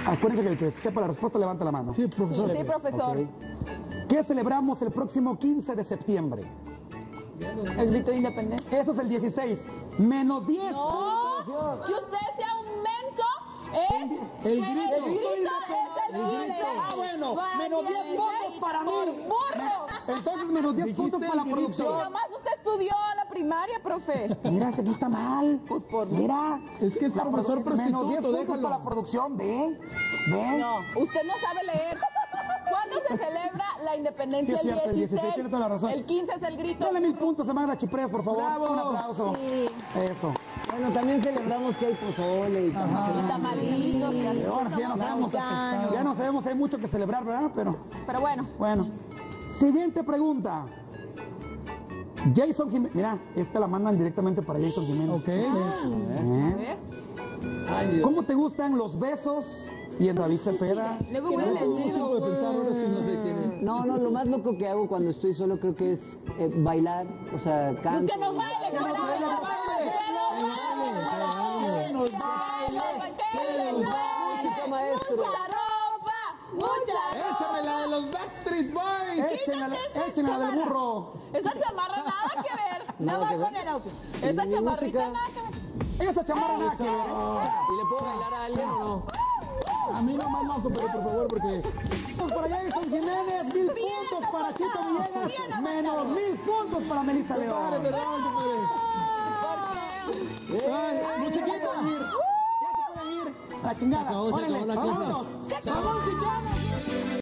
Acuérdense que el que sepa la respuesta levanta la mano. Sí, profesor. Sí, profesor. Ok. ¿Qué celebramos el próximo 15 de septiembre? El grito de independencia. Eso es el 16. Menos 10. No, que usted sea un menso es El que grito. el grito es el El grito. grito. Ah, bueno, menos 10 puntos para mí. ¡Burro! Entonces, menos 10 puntos para la Y producción. nomás usted estudió la primaria, profe. Mira, es que aquí está mal. Pues por mí. Mira. Es que es La profesor produ- Menos 10 prostituto, puntos déjalo. para la producción. Ven. Ven. No, usted no sabe leer. ¿Cuándo se celebra la independencia? Sí, es cierto, el 16. tiene toda la razón. El 15 es el grito. Dale 1000 puntos a Magda Chiprés, por favor. ¡Bravo! Un aplauso. Sí. Eso. Bueno, también celebramos que hay pozole y Y tamalitos. y Ahora sí, ya no sabemos, hay mucho que celebrar, ¿verdad? Pero Pero bueno. bueno. Siguiente pregunta. Jason Jiménez. Mira, esta la mandan directamente para Jason Jiménez. Ok. A ¿Eh? ver. Ay, Dios. ¿Cómo te gustan los besos? Y en David Cepeda. Luego No huele el tengo de pensar, ahora sí no sé quién es. No, lo más loco que hago cuando estoy solo creo que es bailar, o sea, canto. ¡Que nos baile, que nos baile! ¡Que nos baile! Música, maestro. ¡Mucha ropa! ¡Mucha Échame la de los Backstreet Boys. Échenla del burro. Esa chamarra nada que ver. Nada que ver. Esa Mi chamarrita música. nada que ver. Esa chamarra nada que ver. ¿Y le puedo bailar a alguien o no? A mí no más no, pero por favor, porque... Para Jason Jiménez, 1000 puntos para Chito Villegas, menos 1000 puntos para Melissa León. Ay, musiquita. Ya se pueden ir. A la chingada. Se acabó Órale, la clase. vámonos. Chao. Vámonos, chicanos.